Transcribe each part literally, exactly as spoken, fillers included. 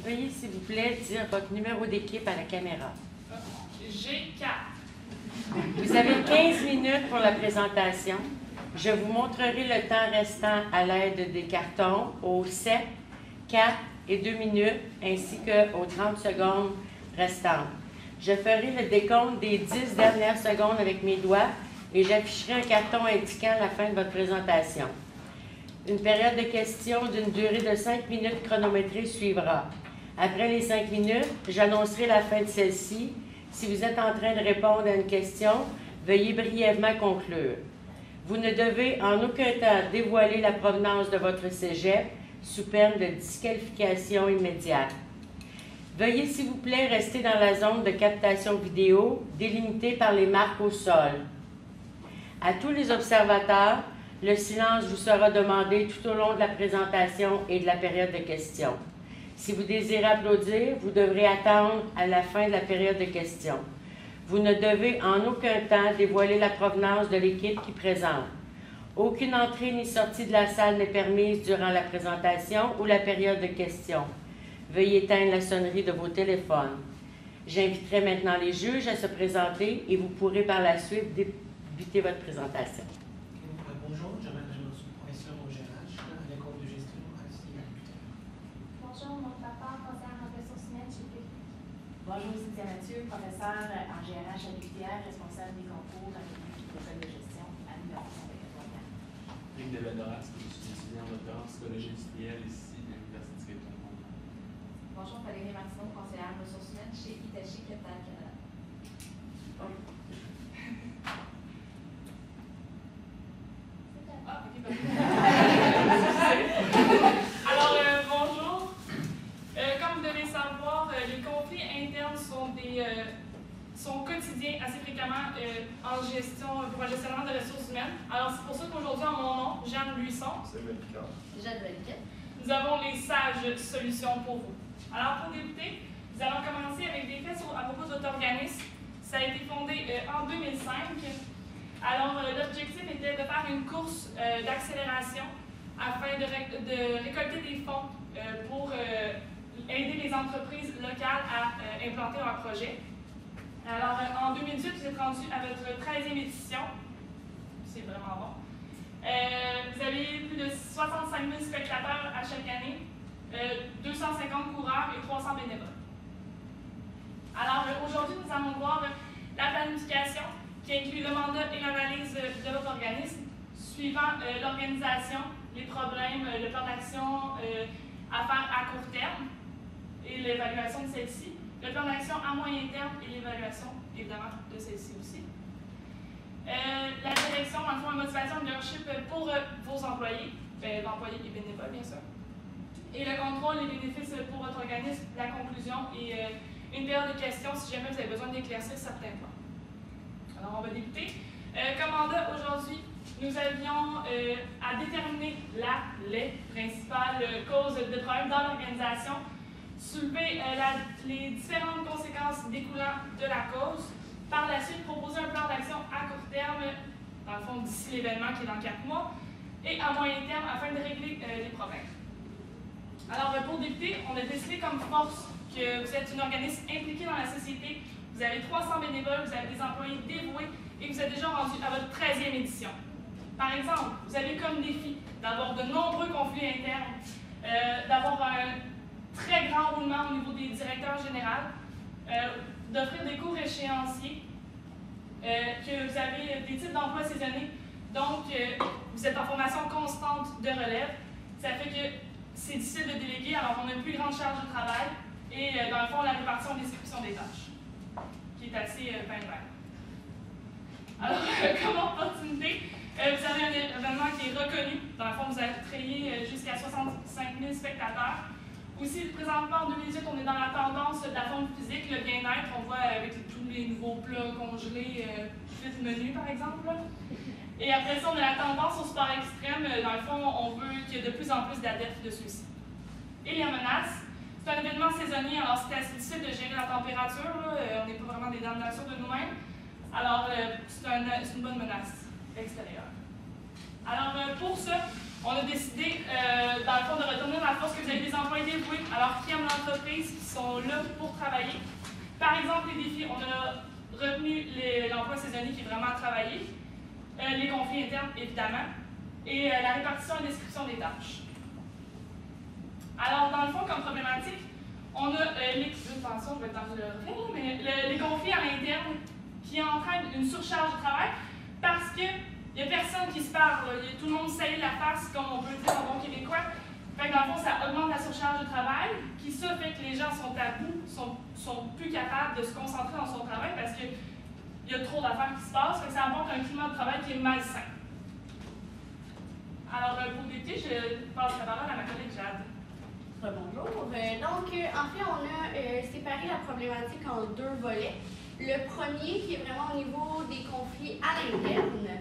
Veuillez, s'il vous plaît, dire votre numéro d'équipe à la caméra. G quatre. Vous avez quinze minutes pour la présentation. Je vous montrerai le temps restant à l'aide des cartons aux sept, quatre et deux minutes, ainsi qu'aux trente secondes restantes. Je ferai le décompte des dix dernières secondes avec mes doigts et j'afficherai un carton indiquant la fin de votre présentation. Une période de questions d'une durée de cinq minutes chronométrée suivra. Après les cinq minutes, j'annoncerai la fin de celle-ci. Si vous êtes en train de répondre à une question, veuillez brièvement conclure. Vous ne devez en aucun temps dévoiler la provenance de votre cégep sous peine de disqualification immédiate. Veuillez, s'il vous plaît, rester dans la zone de captation vidéo délimitée par les marques au sol. À tous les observateurs, le silence vous sera demandé tout au long de la présentation et de la période de questions. Si vous désirez applaudir, vous devrez attendre à la fin de la période de questions. Vous ne devez en aucun temps dévoiler la provenance de l'équipe qui présente. Aucune entrée ni sortie de la salle n'est permise durant la présentation ou la période de questions. Veuillez éteindre la sonnerie de vos téléphones. J'inviterai maintenant les juges à se présenter et vous pourrez par la suite débuter votre présentation. Bonjour, je m'appelle professeur au G R H à l'école de gestion à l'Université de l'Utah. Bonjour, mon papa, conseillère en ressources humaines chez P. Bonjour, Cynthia Mathieu, professeur en G R H à l'U T R, responsable des concours dans l'école de gestion à l'Université de l'Utah. Luc Devedoras, je suis étudiant en doctorat en psychologie industrielle ici à l'Université de l'Utah. Bonjour, Valérie Martineau, conseillère en ressources humaines chez Hitachi Capital Canada. Ah, ok, Alors, euh, bonjour. Euh, comme vous devez savoir, euh, les conflits internes sont, des, euh, sont quotidiens assez fréquemment euh, en gestion, pour un gestionnaire de ressources humaines. Alors, c'est pour ça qu'aujourd'hui, en mon nom, Jeanne Luisson, Jeanne Valiquette. nous avons les sages solutions pour vous. Alors, pour débuter, nous allons commencer avec des faits sur, à propos de votre organisme. Ça a été fondé euh, en deux mille cinq. Alors, euh, l'objectif était de faire une course euh, d'accélération afin de, ré de récolter des fonds euh, pour euh, aider les entreprises locales à euh, implanter leurs projets. Alors, euh, en deux mille dix-huit, vous êtes rendu à votre treizième édition. C'est vraiment bon. Euh, vous avez plus de soixante-cinq mille spectateurs à chaque année, euh, deux cent cinquante coureurs et trois cents bénévoles. Alors, euh, aujourd'hui, nous allons voir euh, la planification qui inclut le mandat et l'analyse de votre organisme, suivant euh, l'organisation, les problèmes, euh, le plan d'action euh, à faire à court terme et l'évaluation de celle-ci, le plan d'action à moyen terme et l'évaluation, évidemment, de celle-ci aussi. Euh, la direction, en fond, la motivation de leadership pour euh, vos employés, ben, employés et bénévoles, bien sûr. Et le contrôle, les bénéfices pour votre organisme, la conclusion et euh, une période de questions si jamais vous avez besoin d'éclaircir certains points. Alors, on va débuter. Euh, comme mandat, aujourd'hui, nous avions euh, à déterminer la, les principales causes de problèmes dans l'organisation, soulever euh, la, les différentes conséquences découlant de la cause, par la suite, proposer un plan d'action à court terme, dans le fond, d'ici l'événement qui est dans quatre mois, et à moyen terme, afin de régler euh, les problèmes. Alors, pour débuter, on a décidé comme force que vous êtes un organisme impliqué dans la société. Vous avez trois cents bénévoles, vous avez des employés dévoués et vous êtes déjà rendu à votre treizième édition. Par exemple, vous avez comme défi d'avoir de nombreux conflits internes, euh, d'avoir un très grand roulement au niveau des directeurs généraux, euh, d'offrir des cours échéanciers, euh, que vous avez des types d'emploi saisonniers, donc euh, vous êtes en formation constante de relève. Ça fait que c'est difficile de déléguer, alors on a une plus grande charge de travail et euh, dans le fond, la répartition et distribution des tâches, qui est assez euh, vingt-vingt. Alors, euh, comme opportunité, euh, vous avez un événement qui est reconnu. Dans le fond, vous avez créé euh, jusqu'à soixante-cinq mille spectateurs. Aussi, présentement, en deux mille dix-huit, on est dans la tendance de la forme physique, le bien-être. On voit avec tous les nouveaux plats congelés, euh, fit menu, par exemple. Et après ça, on a la tendance au sport extrême. Dans le fond, on veut qu'il y ait de plus en plus d'adeptes de ceux-ci. Et les menaces, c'est un événement saisonnier, alors c'est assez difficile de gérer la température. Là. On n'est pas vraiment des dames nature de nous-mêmes. Alors, euh, c'est un, une bonne menace extérieure. Alors, euh, pour ça, On a décidé, euh, dans le fond, de retourner dans le fond, parce que vous avez des employés dévoués, alors qui aiment l'entreprise, qui sont là pour travailler. Par exemple, les défis, on a retenu l'emploi saisonnier qui est vraiment à travailler, euh, les conflits internes, évidemment, et euh, la répartition et description des tâches. Alors, dans le fond, comme problématique, on a euh, les, attention, je vais tenter de le refaire, mais le, les conflits à l'interne qui entraînent une surcharge de travail parce qu'il n'y a personne qui se parle. Y a, tout le monde salit la face, comme on peut le dire en bon québécois. Fait que dans le fond, ça augmente la surcharge de travail, qui ça fait que les gens sont à bout, sont, sont plus capables de se concentrer dans son travail parce qu'il y a trop d'affaires qui se passent. Fait que ça apporte un climat de travail qui est malsain. Alors, pour débuter, je passe la parole à ma collègue Jade. Bonjour. Euh, donc, euh, en fait, on a euh, séparé la problématique en deux volets. Le premier qui est vraiment au niveau des conflits à l'interne.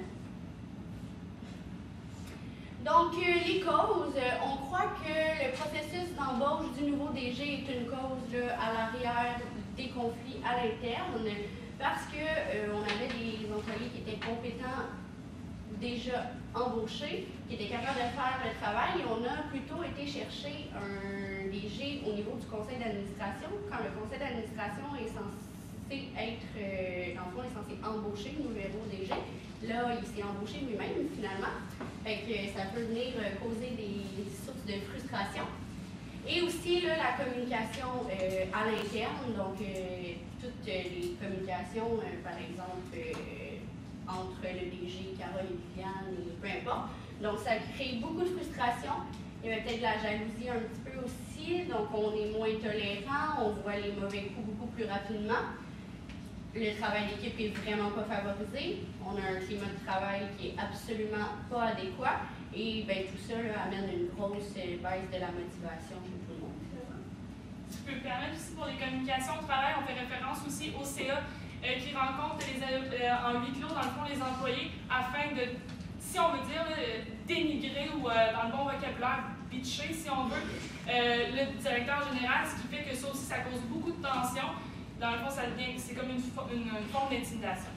Donc, euh, les causes, euh, on croit que le processus d'embauche du nouveau D G est une cause là, à l'arrière des conflits à l'interne parce qu'on euh, avait des employés qui étaient compétents déjà embauchés, qui étaient capables de faire le travail, et on a plutôt été chercher un D G au niveau du conseil d'administration, quand le conseil d'administration est censé être, euh, dans le fond, est censé embaucher le nouveau D G. Là, il s'est embauché lui-même, finalement. Fait que ça peut venir causer des sources de frustration. Et aussi, là, la communication euh, à l'interne, donc euh, toutes les communications, euh, par exemple, euh, entre le D G, Carole et Viviane, et peu importe. Donc, ça crée beaucoup de frustration. Il y avait peut-être de la jalousie un petit peu aussi, donc on est moins tolérant, on voit les mauvais coups beaucoup plus rapidement. Le travail d'équipe est vraiment pas favorisé. On a un climat de travail qui est absolument pas adéquat. Et bien, tout ça là, amène une grosse baisse de la motivation chez tout le monde. Tu peux me permettre aussi pour les communications au travail, on fait référence aussi au C A euh, qui rencontre les, euh, en huis clos, dans le fond, les employés afin de, si on veut dire, là, dénigrer ou euh, dans le bon vocabulaire, bitcher, si on veut, euh, le directeur général, ce qui fait que ça aussi, ça cause beaucoup de tension. Dans le fond, ça devient, c'est comme une, une, une forme d'intimidation.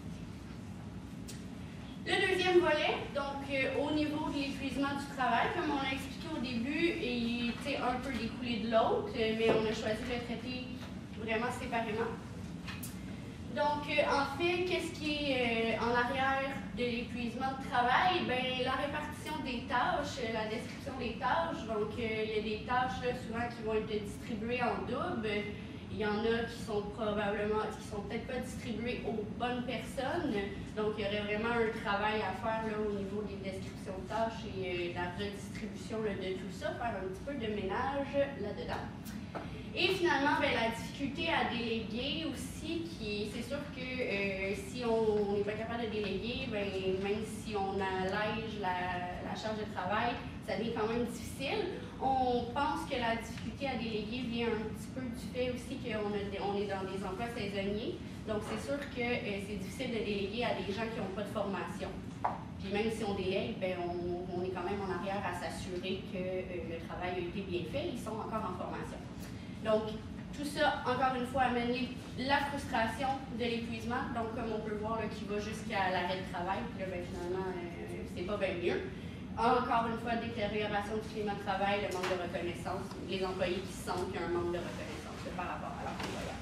Le deuxième volet, donc euh, au niveau de l'épuisement du travail, comme on l'a expliqué au début, il était un peu découlé de l'autre, mais on a choisi de le traiter vraiment séparément. Donc, euh, en fait, qu'est-ce qui est euh, en arrière de l'épuisement de travail? Bien, la répartition des tâches, la description des tâches. Donc, euh, il y a des tâches là, souvent qui vont être distribuées en double. Il y en a qui sont probablement, qui sont peut-être pas distribués aux bonnes personnes. Donc, il y aurait vraiment un travail à faire là, au niveau des descriptions de tâches et euh, la redistribution là, de tout ça, faire un petit peu de ménage là-dedans. Et finalement, ben, la difficulté à déléguer aussi, qui c'est sûr que euh, si on n'est pas capable de déléguer, ben, même si on allège la, la charge de travail, ça devient quand même difficile. On pense que la difficulté à déléguer vient un petit peu du fait aussi qu'on on est dans des emplois saisonniers. Donc, c'est sûr que euh, c'est difficile de déléguer à des gens qui n'ont pas de formation. Puis même si on délègue, ben, on, on est quand même en arrière à s'assurer que euh, le travail a été bien fait. Ils sont encore en formation. Donc, tout ça, encore une fois, amène la frustration de l'épuisement. Donc, comme on peut voir, là, qui va jusqu'à l'arrêt de travail. Puis là, ben, finalement, euh, c'est pas bien mieux. Encore une fois, détérioration du climat de travail, le manque de reconnaissance, les employés qui sentent qu'il y a un manque de reconnaissance par rapport à leur employeur.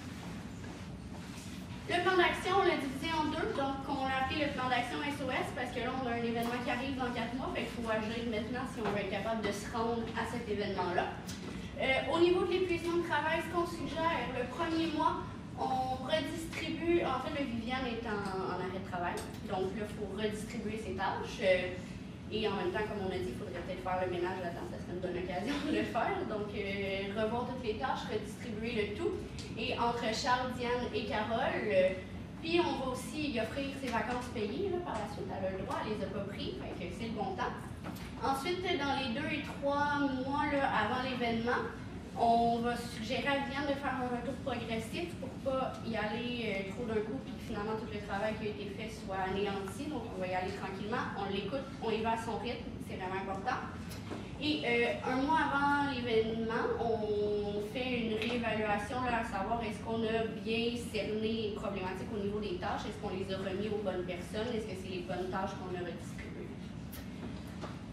Le plan d'action, on l'a divisé en deux, donc on l'a appelé le plan d'action S O S parce que là, on a un événement qui arrive dans quatre mois, fait qu'il faut agir maintenant si on veut être capable de se rendre à cet événement-là. Euh, au niveau de l'épuisement de travail, ce qu'on suggère, le premier mois, on redistribue, en fait, le Viviane est en, en arrêt de travail, donc là, il faut redistribuer ses tâches. Euh, Et en même temps, comme on a dit, il faudrait peut-être faire le ménage là-dedans, ça serait une bonne occasion de le faire. Donc, euh, revoir toutes les tâches, redistribuer le tout. Et entre Charles, Diane et Carole, euh, puis on va aussi y offrir ses vacances payées là, par la suite. Elle a le droit, elle les a pas pris, fait que c'est le bon temps. Ensuite, dans les deux et trois mois là, avant l'événement, on va suggérer à Viviane de faire un retour progressif pour ne pas y aller euh, trop d'un coup, puis que finalement tout le travail qui a été fait soit anéanti. Donc, on va y aller tranquillement, on l'écoute, on y va à son rythme, c'est vraiment important. Et euh, un mois avant l'événement, on fait une réévaluation là, à savoir est-ce qu'on a bien cerné les problématiques au niveau des tâches, est-ce qu'on les a remis aux bonnes personnes, est-ce que c'est les bonnes tâches qu'on a redistribuées.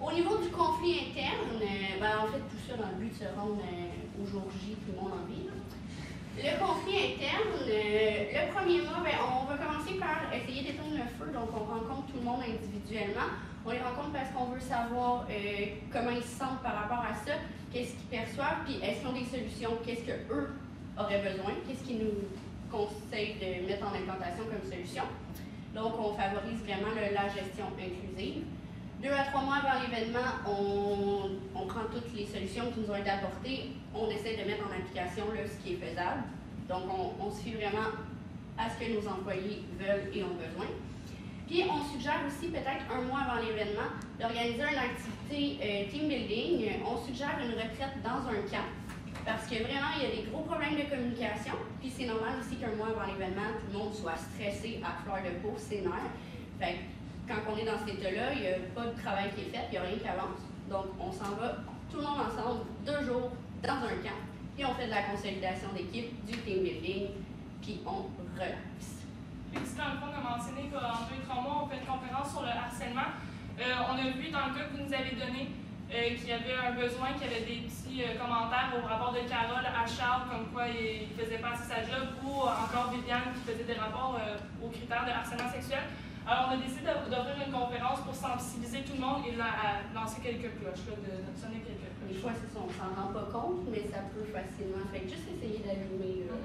Au niveau du conflit interne, euh, ben, en fait, tout ça dans le but de se rendre euh, au jour J, tout le monde en vit. Là. Le conflit interne, euh, le premier mois, ben, on va commencer par essayer d'éteindre le feu, donc on rencontre tout le monde individuellement. On les rencontre parce qu'on veut savoir euh, comment ils se sentent par rapport à ça, qu'est-ce qu'ils perçoivent, puis est-ce qu'ils ont des solutions, qu'est-ce qu'eux auraient besoin, qu'est-ce qu'ils nous conseillent de mettre en implantation comme solution. Donc, on favorise vraiment le, la gestion inclusive. Deux à trois mois avant l'événement, on, on prend toutes les solutions qui nous ont été apportées. On essaie de mettre en application là, ce qui est faisable. Donc, on, on se fie vraiment à ce que nos employés veulent et ont besoin. Puis, on suggère aussi, peut-être un mois avant l'événement, d'organiser une activité euh, team building. On suggère une retraite dans un camp parce que vraiment, il y a des gros problèmes de communication. Puis, c'est normal aussi qu'un mois avant l'événement, tout le monde soit stressé à fleur de peau, c'est nerfs. Fait que, quand on est dans cet état-là, il n'y a pas de travail qui est fait, il n'y a rien qui avance. Donc, on s'en va tout le monde ensemble, deux jours, dans un camp. Puis, on fait de la consolidation d'équipe, du team building, puis on relaxe. Puis, dans le fond, comme mentionné qu'en deux trois mois, on fait une conférence sur le harcèlement. Euh, on a vu dans le cas que vous nous avez donné euh, qu'il y avait un besoin, qu'il y avait des petits euh, commentaires au rapport de Carole à Charles, comme quoi il ne faisait pas assez sa job, ou encore Viviane qui faisait des rapports euh, aux critères de harcèlement sexuel. Alors, on a décidé d'offrir une conférence pour sensibiliser tout le monde et là, à lancer quelques cloches, là, de, de sonner quelques cloches. Des fois, c'est ça, on s'en rend pas compte, mais ça peut facilement. Fait que juste essayer d'allumer. Euh...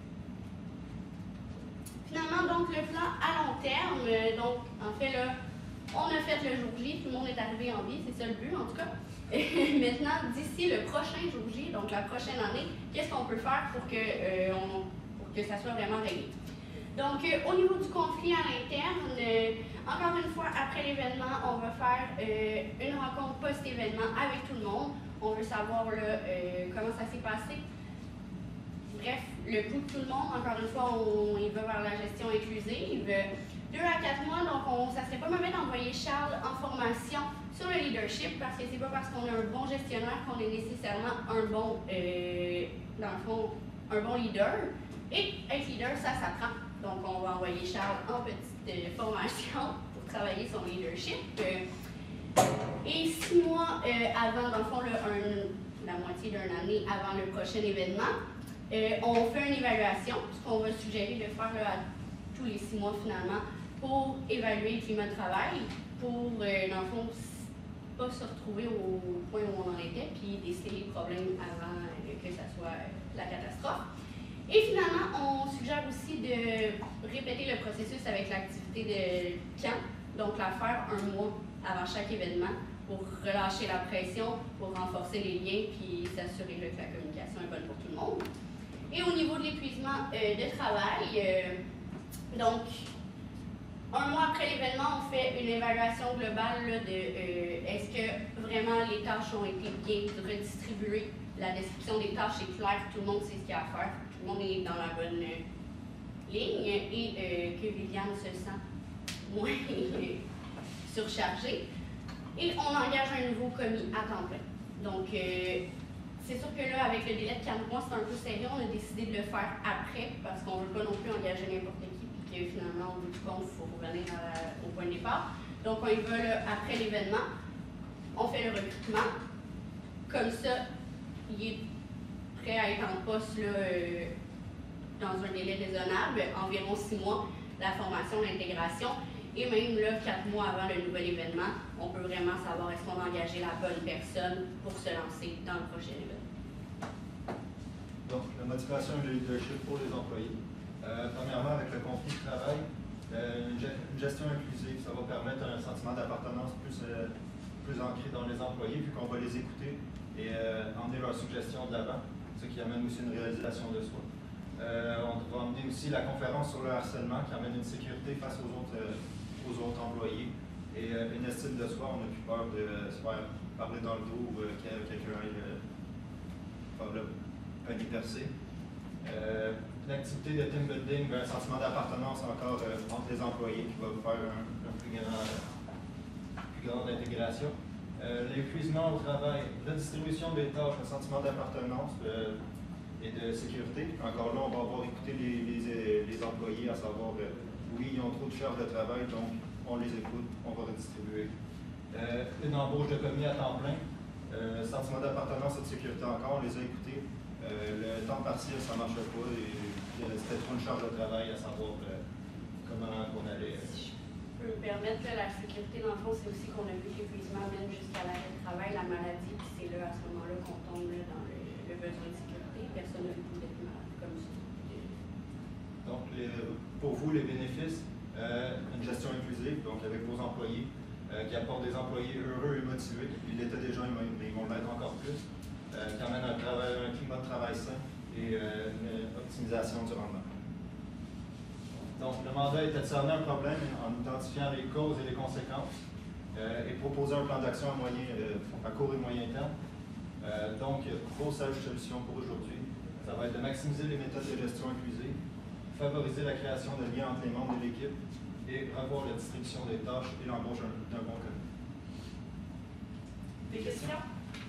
Finalement, donc, le plan à long terme, euh, donc, en fait, là, on a fait le jour J, tout le monde est arrivé en vie, c'est ça le but, en tout cas. Et maintenant, d'ici le prochain jour J, donc la prochaine année, qu'est-ce qu'on peut faire pour que, euh, on, pour que ça soit vraiment réglé? Donc, euh, au niveau du conflit à l'interne, euh, encore une fois, après l'événement, on va faire euh, une rencontre post-événement avec tout le monde. On veut savoir là, euh, comment ça s'est passé. Bref, le pouls de tout le monde, encore une fois, on y va vers la gestion inclusive. Deux à quatre mois, donc on, ça serait pas mauvais d'envoyer Charles en formation sur le leadership parce que c'est pas parce qu'on est un bon gestionnaire qu'on est nécessairement un bon, euh, dans le fond, un bon leader. Et être leader, ça s'apprend. Donc, on va envoyer Charles en petite euh, formation pour travailler son leadership. Euh, et six mois euh, avant, dans le fond, là, un, la moitié d'une année avant le prochain événement, euh, on fait une évaluation, ce qu'on va suggérer de faire là, à tous les six mois finalement, pour évaluer le climat de travail, pour, euh, dans le fond, pas se retrouver au point où on en était, puis déceler les problèmes avant euh, que ça soit euh, la catastrophe. Et finalement, on suggère aussi de répéter le processus avec l'activité de camp, donc la faire un mois avant chaque événement pour relâcher la pression, pour renforcer les liens puis s'assurer que la communication est bonne pour tout le monde. Et au niveau de l'épuisement euh, de travail, euh, donc un mois après l'événement, on fait une évaluation globale là, de euh, est-ce que vraiment les tâches ont été bien redistribuées, la description des tâches est claire, tout le monde sait ce qu'il y a à faire. Tout le monde est dans la bonne euh, ligne et euh, que Viviane se sent moins surchargée. Et on engage un nouveau commis à temps plein. Donc, euh, c'est sûr que là, avec le délai de quatre mois, c'est un peu serré. On a décidé de le faire après parce qu'on ne veut pas non plus engager n'importe qui et que finalement, au bout du compte, il faut revenir à la, au point de départ. Donc, on y va là, après l'événement. On fait le recrutement. Comme ça, il est prêt à être en poste là, euh, dans un délai raisonnable, environ six mois, la formation, l'intégration. Et même là, quatre mois avant le nouvel événement, on peut vraiment savoir est-ce qu'on a engagé la bonne personne pour se lancer dans le prochain événement. Donc, la motivation et le leadership pour les employés. Euh, premièrement, avec le conflit de travail, euh, une, une gestion inclusive, ça va permettre un sentiment d'appartenance plus, euh, plus ancré dans les employés, vu qu'on va les écouter et euh, emmener leurs suggestions de l'avant, ce qui amène aussi une réalisation de soi. Euh, on va emmener aussi la conférence sur le harcèlement, qui amène une sécurité face aux autres, euh, aux autres employés et euh, une estime de soi. On n'a plus peur de se faire parler dans le dos ou euh, que quelqu'un aille euh, faire le panier percé. Euh, L'activité de team building, un sentiment d'appartenance encore euh, entre les employés qui va faire un, un plus, grand, euh, plus grande intégration. Euh, L'épuisement au travail, redistribution des tâches, un sentiment d'appartenance euh, et de sécurité. Encore là, on va avoir écouté les, les, les employés à savoir, euh, oui, ils ont trop de charges de travail, donc on les écoute, on va redistribuer. Euh, une embauche de commis à temps plein. Euh, sentiment d'appartenance et de sécurité encore, on les a écoutés. Euh, le temps partiel, ça ne marchait pas et euh, c'était trop une charge de travail à savoir euh, comment on allait. Euh, Si je peux me permettre, là, la sécurité, dans le fond, c'est aussi qu'on a vu que l'épuisement mène jusqu'à l'arrêt de travail, la maladie, puis c'est là, à ce moment-là, qu'on tombe là, dans le, le besoin de sécurité. Personne n'a vu d'être malade comme ça. Donc, les, pour vous, les bénéfices, euh, une gestion inclusive, donc avec vos employés, euh, qui apportent des employés heureux et motivés. Ils l'étaient déjà, mais ils vont l'être encore plus. Euh, qui amène un, travail, un climat de travail sain et euh, une optimisation du rendement. Donc, le mandat est de cerner un problème en identifiant les causes et les conséquences euh, et proposer un plan d'action à, moyen, euh, à court et moyen terme. Euh, donc, vos sages solutions pour aujourd'hui, ça va être de maximiser les méthodes de gestion inclusive, favoriser la création de liens entre les membres de l'équipe et revoir la distribution des tâches et l'embauche d'un bon comité. Des questions?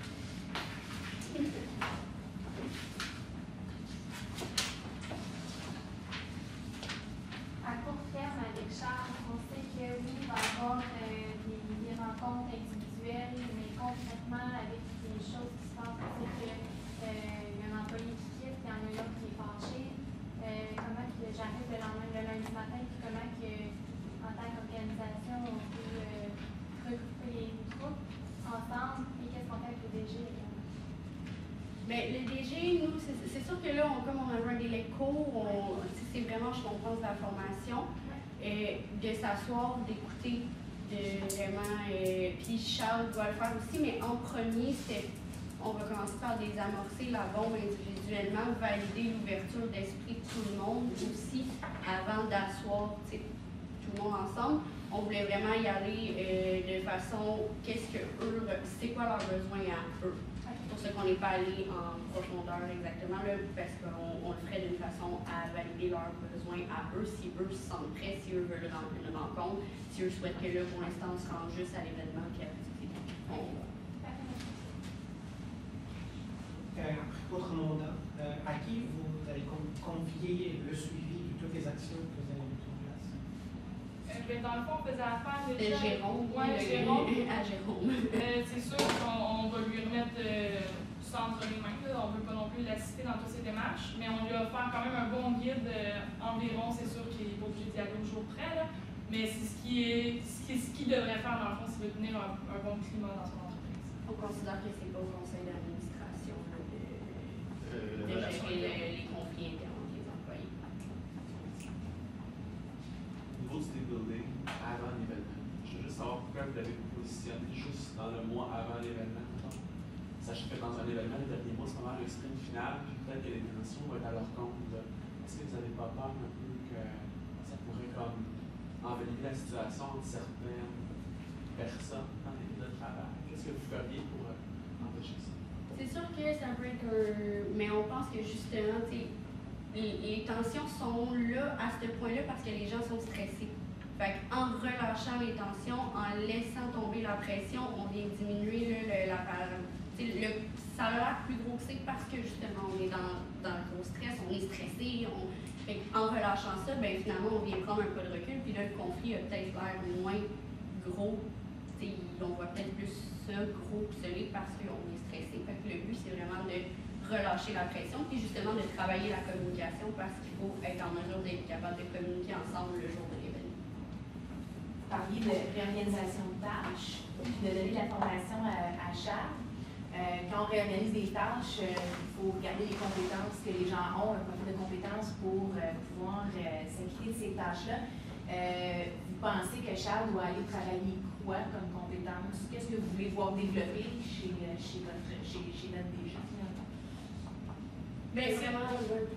À court terme, avec Charles, on sait que oui, il va y avoir euh, des, des rencontres individuelles, mais concrètement, avec les choses qui se passent, c'est qu'il euh, y a un employé qui quitte, il y en a un autre qui est fâché. Euh, comment que j'arrive le lendemain, le lundi matin, puis comment que, en tant qu'organisation, on peut euh, regrouper les troupes ensemble, et qu'est-ce qu'on fait avec le D G également? Bien, le D G, nous, c'est sûr que là, on, comme on a un délai court, c'est vraiment, je comprends, de la formation, euh, de s'asseoir, d'écouter, de vraiment. Euh, puis Charles doit le faire aussi, mais en premier, c'est. On va commencer par désamorcer la bombe individuellement, valider l'ouverture d'esprit de tout le monde aussi, avant d'asseoir tout le monde ensemble. On voulait vraiment y aller euh, de façon, qu'est-ce que eux, c'est quoi leurs besoins à eux. C'est pour ça qu'on n'est pas allé en profondeur exactement, là, parce qu'on on le ferait d'une façon à valider leurs besoins à eux, si eux se sentent prêts, si eux veulent une rencontre, si eux souhaitent que là, pour l'instant, on se rende juste à l'événement, puis on Euh, après votre mandat, euh, à qui vous allez confier le suivi de toutes les actions que vous allez mettre en place? Euh, ben, dans le fond, on faisait affaire de déjà. Jérôme, Ouais, le, Jérôme. à Jérôme. Euh, c'est sûr qu'on on va lui remettre euh, ça entre les mains. Là. On ne veut pas non plus l'assister dans toutes ses démarches, mais on lui a offert quand même un bon guide euh, environ. C'est sûr qu'il n'est pas obligé d'y aller au jour près, là, mais c'est ce qu'il ce qui, ce qui devrait faire dans le fond s'il veut tenir un, un bon climat dans son entreprise. On considère que c'est pas au conseil d'administration de, Euh, de gérer le, les conflits internes entre les employés. Au niveau du team building, avant l'événement, je veux juste savoir pourquoi vous l'avez positionné juste dans le mois avant l'événement. Sachez que dans un événement, le dernier mois, c'est vraiment le sprint final, puis peut-être que les dimensions vont être à leur compte. Est-ce que vous n'avez pas peur un peu que ça pourrait comme envenimer la situation entre certaines personnes dans l'équipe de travail? Qu'est-ce que vous feriez pour euh, empêcher ça? C'est sûr que ça peut être un. Mais on pense que justement, tu sais, les, les tensions sont là à ce point-là parce que les gens sont stressés. Fait en relâchant les tensions, en laissant tomber la pression, on vient diminuer là, le, la le, ça a l'air plus gros que c'est parce que justement on est dans, dans le gros stress, on est stressé. On, fait en relâchant ça, ben, finalement on vient prendre un peu de recul, puis là le conflit a peut-être l'air moins gros. T'sais, on voit peut-être plus ça gros que celui parce qu'on est stressé. Fait que le but c'est vraiment de relâcher la pression, puis justement de travailler la communication parce qu'il faut être en mesure d'être capable de communiquer ensemble le jour de l'événement. Vous parliez de réorganisation de tâches, puis de donner de la formation à, à Charles. Euh, quand on réorganise des tâches, il euh, faut regarder les compétences que les gens ont, un profil de compétences pour euh, pouvoir euh, s'acquitter de ces tâches-là. Euh, vous pensez que Charles doit aller travailler quoi comme compétences? Qu'est-ce que vous voulez voir développer chez, chez, votre, chez, chez notre D G finalement? Bien, vraiment.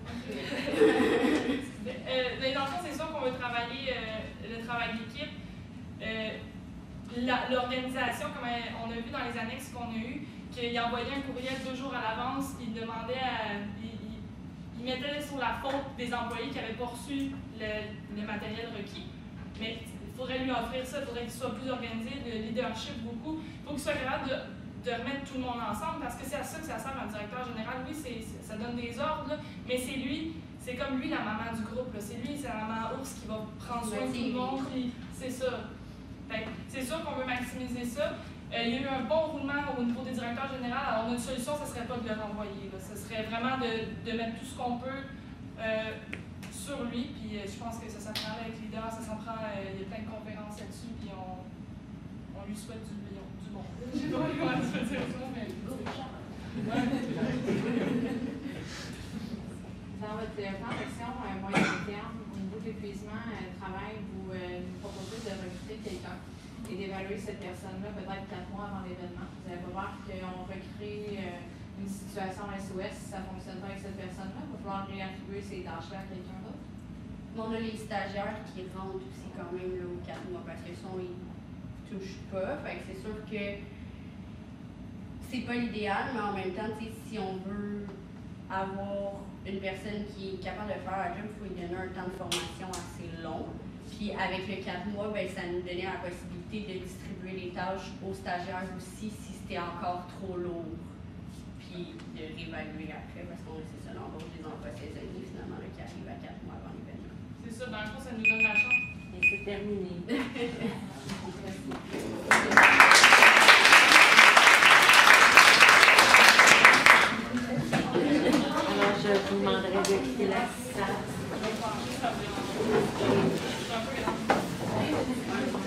euh, dans le fond, c'est sûr qu'on veut travailler euh, le travail d'équipe. Euh, L'organisation, comme on a vu dans les annexes qu'on a eues, qu'il envoyait un courriel deux jours à l'avance, il demandait à. Il, il, il mettait sur la faute des employés qui n'avaient pas reçu le, le matériel requis. Mais il faudrait lui offrir ça, il faudrait qu'il soit plus organisé, le leadership beaucoup. Il faut qu'il soit capable de, de remettre tout le monde ensemble parce que c'est à ça que ça sert un directeur général. Oui, c'est, ça donne des ordres, là, mais c'est lui, c'est comme lui la maman du groupe. C'est lui, c'est la maman ours qui va prendre soin de tout le monde. C'est ça. Fait Fait que c'est sûr qu'on veut maximiser ça. Euh, il y a eu un bon roulement au niveau des directeurs généraux. Alors, notre solution, ce ne serait pas de le renvoyer. Là. Ce serait vraiment de, de mettre tout ce qu'on peut euh, sur lui. Puis euh, je pense que ça s'en prend avec leader, ça s'en prend. Euh, il y a plein de conférences là-dessus. Puis on, on lui souhaite du, du bon. Je ne sais pas comment je veux dire ça, mais. Ouais. Dans votre plan d'action à moyen terme, au niveau de l'épuisement euh, travail, vous euh, nous proposez de recruter quelqu'un et d'évaluer cette personne-là peut-être quatre mois avant l'événement. Vous allez voir qu'on recrée euh, une situation S O S, si ça ne fonctionne pas avec cette personne-là, il va falloir réattribuer ces tâches-là à quelqu'un d'autre. On a les stagiaires qui rentrent aussi quand même là, aux quatre mois parce que sinon ils ne touchent pas. Fait que c'est sûr que c'est pas l'idéal, mais en même temps, si on veut avoir une personne qui est capable de faire la job, il faut lui donner un temps de formation assez long. Puis avec le quatre mois, ben, ça nous donnait la possibilité de distribuer les tâches aux stagiaires aussi si c'était encore trop lourd. Puis de réévaluer après, parce qu'on c'est ça, l'embauche des emplois saisonniers finalement là, qui arrive à quatre mois avant l'événement. C'est ça, dans le fond, ça nous donne la chance. Et c'est terminé. Alors, je vous demanderai de quitter la salle.